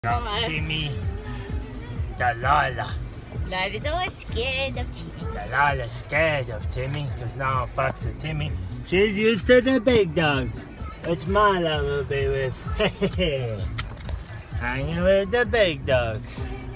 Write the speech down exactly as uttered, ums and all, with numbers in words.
Got Timmy, Delilah. Lola's always scared of Timmy. Delilah's scared of Timmy because no one fucks with Timmy. She's used to the big dogs, which my love will be with. Hanging with the big dogs.